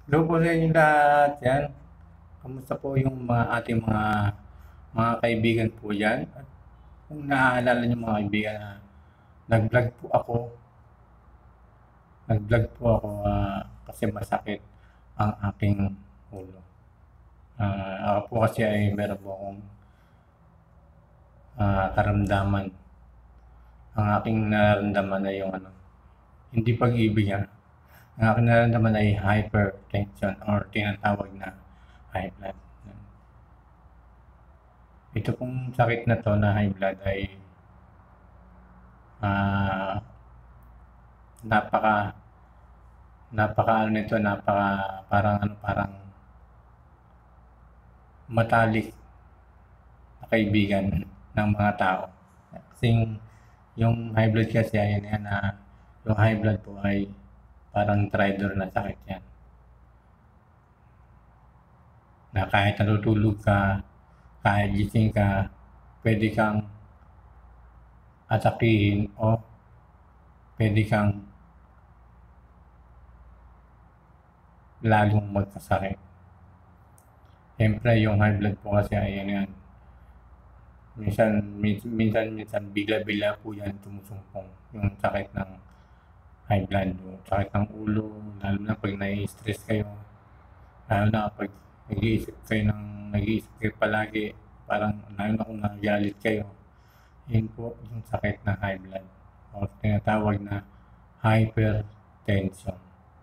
Hello po sa inyo lahat. Yan. Kamusta po yung mga ating mga kaibigan po yan? At kung naaalala niyo mga kaibigan na nag-vlog po ako, kasi masakit ang aking ulo. Ako po kasi ay meron po akong karamdaman. Ang aking nararamdaman ay yung hindi pag-ibig yan. Ang aking nararamdaman ay hypertension or tinatawag na high blood. Ito pong sakit na to na high blood ay ah, napaka napaka ano nito, parang matalik na kaibigan ng mga tao. Kasing yung high blood kasi ayan yan na yung high blood po ay parang traitor na sakit yan. Na kahit natutulog ka, kahit gising ka, pwede kang atakihin o pwede kang lalong magkasakit. Siyempre, yung high blood po kasi ayan yan. Minsan bigla-bigla po yan tumusumpong. Yung sakit ng high blood o sakit ng ulo, lalo na pag nai-stress kayo. Lalo na kapag nag-iisip kayo palagi, parang lalo na kung nagalit kayo. Yun po yung sakit ng high blood o tinatawag na hypertension.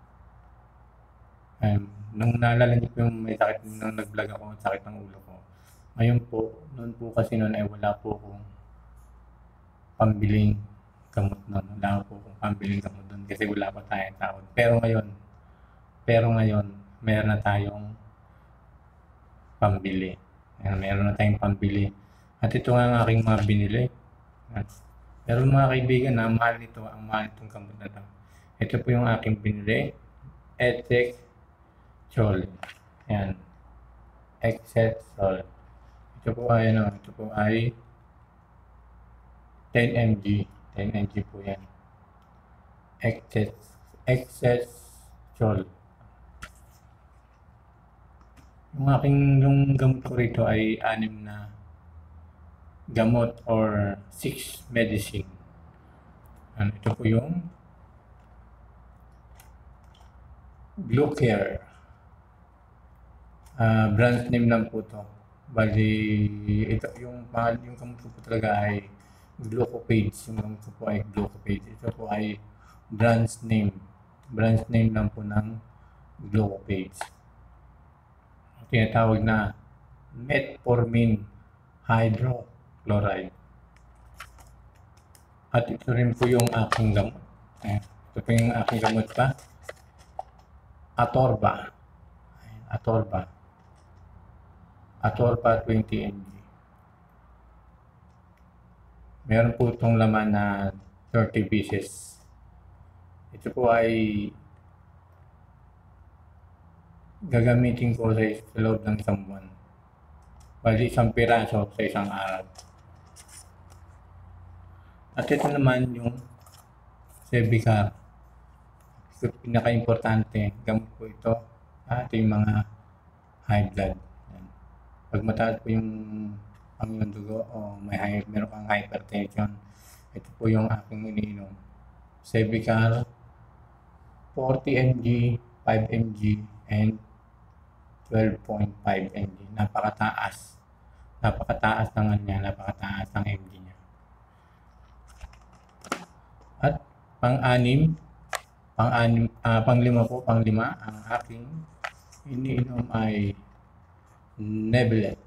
Nung naalala niyo po yung may sakit nung nag-vlog ako, sakit ng ulo ko. Ngayon po, noon po kasi noon ay wala po akong pambiling gamot noon. Wala po akong pambiling gamot doon kasi wala pa tayong taon. Pero ngayon, meron na tayong pambili. Meron na tayong pambili. At ito nga ang aking mga binili. Pero mga kaibigan, ang mahal itong gamot na ito. Ito po yung aking binili. Etek Chol. Yan. Excess Sol. Ito po ay 10 mg. 10 mg po yan. Excess Chol. Yung gamot ko rito ay 6 na gamot or 6 medicine. Ito po yung Glucare. Brand name lang po to. Bali, ito yung gamot ko po talaga ay Glucopage. Yung gamot ko po ay Glucopage. Ito po ay brand name. Brand name lang po ng Glucopage. Tinatawag na metformin hydrochloride. At ito rin po yung aking gamot. Ito po yung aking gamot pa. Atorba. Atorba 20 mg. Meron po itong laman na 30 pieces. Ito po ay gagamitin ko sa loob ng isang buwan. Bali, isang piraso sa isang araw. At ito naman yung Sebicar. So, pinaka-importante, gamot po ito ating mga high blood. Yan. Pag mataas po yung iyong dugo o meron kang hypertension, ito po yung aking iniinom. Sebicar, 40 mg, 5 mg, and 12.5 mg. Napakataas. Napakataas ng mg niya. At panglima, ang aking iniinom ay Nebilet.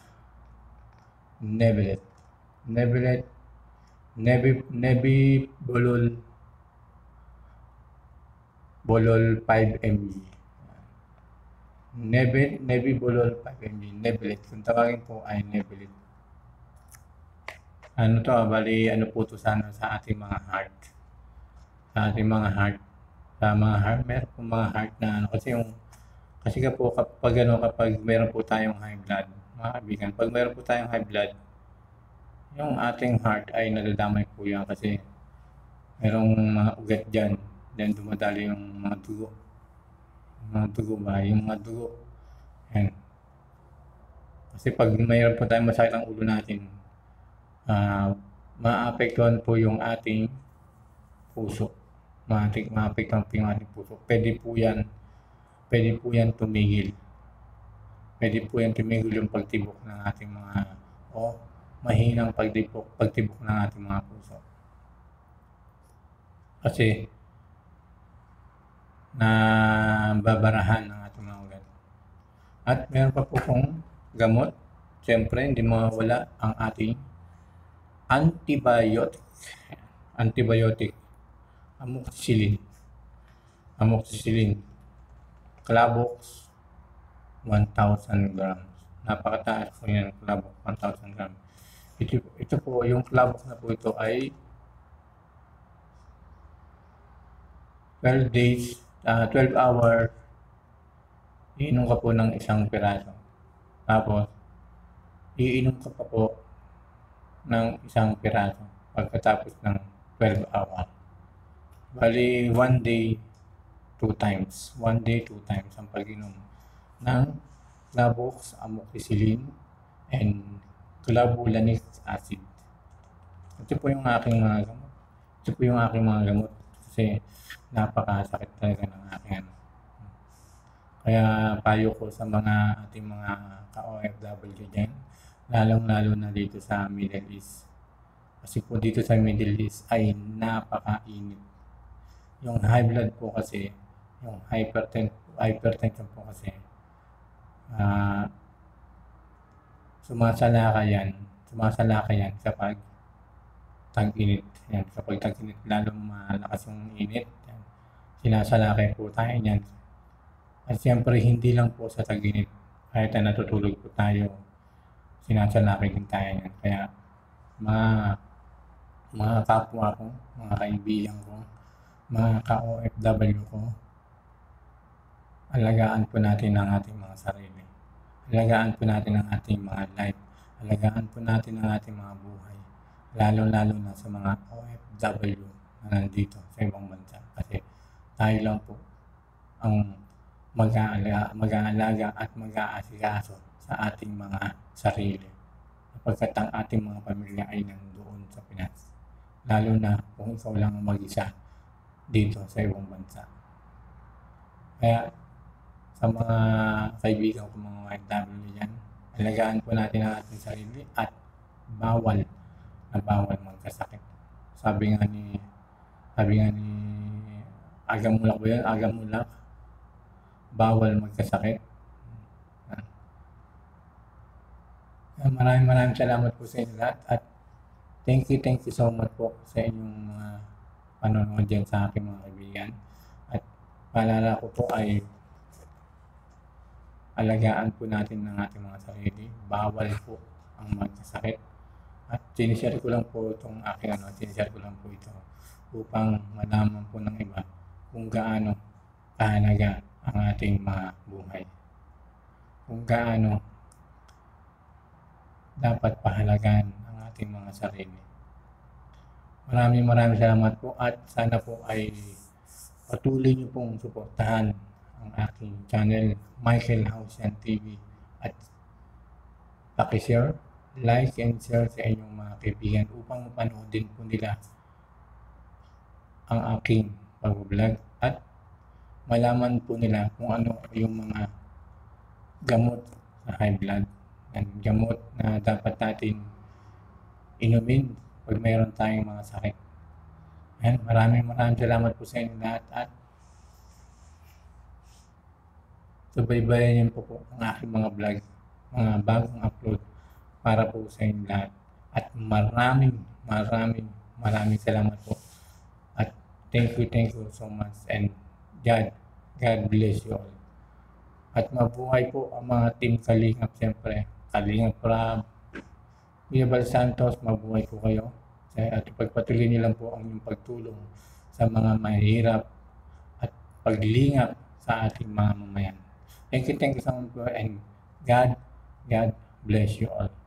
Bolol 5 mg. Bolol 5 mg. Nebilet. Kung tawagin po ay Nebilet. Bali, po to sa ating mga heart. Sa ating mga heart. Meron po mga heart na kasi kapag meron po tayong high blood, mga kaibigan, pag meron po tayong high blood, yung ating heart ay nadadamay po yan kasi merong mga ugat dyan, then dumadali yung mga dugo. mga dugo ba, yung mga dugo. Yan. Kasi pag mayroon po tayong masakit ang ulo natin, maapektuhan po yung ating puso. Maapektuhan po yung ating puso. Pwede po yan tumigil. Pwede po yan tumigil yung pagtibok ng ating mahinang pagtibok ng ating mga puso. Kasi babarahan ng ating mga ugat. At meron pa po kong gamot. Siyempre, hindi mawawala ang ating antibiotic. Amoxicillin. Clavox, 1,000 grams. Napakataas po yan, Clavox, 1,000 grams. Ito po, yung Clavox na po ito ay 12 hours, iinom ka po ng isang piraso. Tapos, iinom ka pa po ng isang piraso pagkatapos ng 12 hours. Bali, 1 day, 2 times. 1 day, 2 times ang pag-inom ng Clavox, amoxicillin, and clavulanic acid. Ito po yung aking mga gamot. Kasi napakasakit talaga ng aking Kaya payo ko sa ating mga ka-OFW dyan, lalong-lalo na dito sa Middle East. Kasi po dito sa Middle East ay napakainit. Yung high blood po kasi, yung hypertension po kasi, sumasalaka yan kapag tag-init. Yan, kapag tag-init, lalong malakas yung init. Yan. Sinasalakay po tayo yan. At siyempre, hindi lang po sa tag-init. Kahit na natutulog po tayo, sinasalakay din tayo yan. Kaya, mga kapwa ko, mga kaibigan ko, mga ka-OFW ko, alagaan po natin ang ating mga sarili. Alagaan po natin ang ating mga life. Alagaan po natin ang ating mga buhay. Lalo-lalo na sa mga OFW na nandito sa ibang bansa. Kasi tayo lang po ang mag-aalaga at mag-aasikaso sa ating mga sarili. Sapagkat ang ating mga pamilya ay nandoon sa Pinas. Lalo na kung ikaw lang ang mag-isa dito sa ibang bansa. Kaya sa mga kaibigan ko, mga OFW dyan, alagaan po natin ang ating sarili at bawal magkasakit. Sabi nga ni Agamulak ba yun? Agamulak, bawal magkasakit. Maraming salamat po sa inyo lahat at thank you so much po sa inyong mga panonood dyan sa aking mga kaibigan. At paalala ko po ay alagaan po natin ng ating mga sarili. Bawal po ang magkasakit. At sinishare ko lang po itong sinishare ko lang po ito upang malaman po ng iba kung gaano kahalaga ang ating mga buhay. Kung gaano dapat pahalagaan ang ating mga sarili. Maraming salamat po at sana po ay patuloy niyo pong suportahan ang aking channel, Michael Hausian TV, at paki-share, like, and share sa inyong mga kaibigan upang mapanoodin po nila ang aking pag-vlog at malaman po nila kung ano yung mga gamot sa high blood and gamot na dapat natin inumin pag mayroon tayong mga sakit. Ayan, maraming salamat po sa inyo lahat at subaybayan niyo po ang aking mga vlog, mga bagong upload para po sa inyo lahat. At maraming salamat po. At thank you so much and God bless you all. At mabuhay po ang mga team Kalingap, siyempre. Kalingap Rab, Bal Santos, mabuhay po kayo. At pagpatuloy niyo lang po ang inyong pagtulong sa mga mahirap at paglingap sa ating mga mamayan. Thank you so much and God bless you all.